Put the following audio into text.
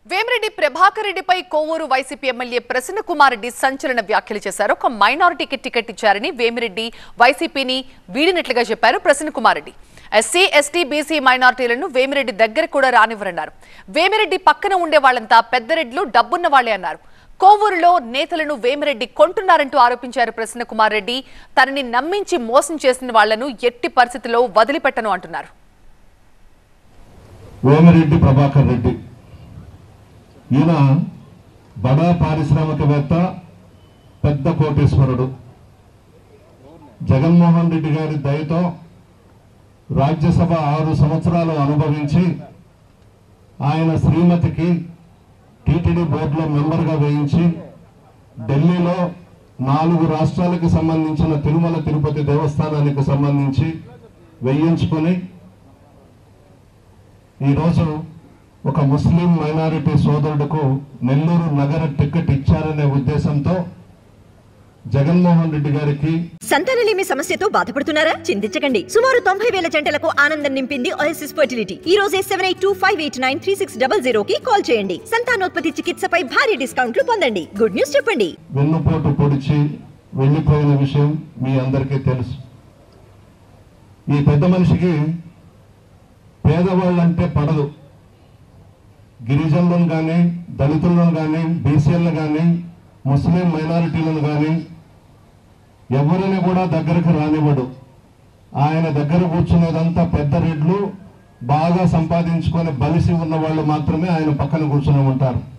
వేమిరెడ్డి ప్రభాకర్ రెడ్డిపై Kovur YCP MLA Prasanna Kumar Reddy సంచలన వ్యాఖ్యలు చేశారు. ఒక మైనారిటీకి టికెట్ ఇచ్చారని వేమిరెడ్డి వైసీపీని వీడినట్లుగా చెప్పారు Prasanna Kumar Reddy. SC, ST, BC మైనారిటీలను వేమిరెడ్డి దగ్గర కూడా రానివ్వరన్నారు. వేమిరెడ్డి పక్కన ఉండే వాళ్ళంతా పెద్దరెడ్లు, డబ్బున్న వాళ్లే అన్నారు. కోవూరులో నేతలను వేమిరెడ్డి కొంటున్నారంటూ ఆరోపించారు ప్రసన్న కుమార్ రెడ్డి. తనని నమ్మించి మోసం చేసిన వాళ్లను ఎట్టి పరిస్థితుల్లో వదిలిపెట్టను అంటున్నారు. వేమిరెడ్డి ప్రభాకర్ రెడ్డి ఈయన బడా పారిశ్రామికవేత్త, పెద్ద కోటేశ్వరుడు. జగన్మోహన్ రెడ్డి గారి దయతో రాజ్యసభ 6 సంవత్సరాలు అనుభవించి ఆయన శ్రీమతికి టీటీడీ బోర్డులో మెంబర్గా వేయించి ఢిల్లీలో 4 రాష్ట్రాలకు సంబంధించిన తిరుమల తిరుపతి దేవస్థానానికి సంబంధించి వేయించుకొని ఈరోజు ఒక ముస్లిం మైనారిటీ సోదరుడుకు నెల్లూరు నగర టికెట్ ఇచ్చారనే ఉద్దేశంతో జగన్మోహన్ రెడ్డి గారికి సంతానలేమి సమస్యతో బాధపడుతున్నారా? చింతించకండి. సుమారు 90,000 జంటలకు ఆనందం నింపింది ఓఎస్ఎస్ ఫర్టిలిటీ. ఈ రోజే 7825893600 కి కాల్ చేయండి. సంతానోత్పత్తి చికిత్సపై భారీ డిస్కౌంట్లు పొందండి. గుడ్ న్యూస్ చెప్పండి. వెన్నుపోటు పొడిచి వెళ్లిపోయిన విషయం మీ అందరికీ తెలుసు. ఈ పెద్ద మనిషికి పేదవాళ్ళంటే పడదు. గిరిజనులను కానీ, దళితులను కానీ, బీసీలను కానీ, ముస్లిం మైనారిటీలను కానీ ఎవరిని కూడా దగ్గరకు రానివ్వడు. ఆయన దగ్గర కూర్చునేదంతా పెద్ద రెడ్లు, బాగా సంపాదించుకొని బలిసి ఉన్న వాళ్ళు మాత్రమే ఆయన పక్కన కూర్చుని ఉంటారు.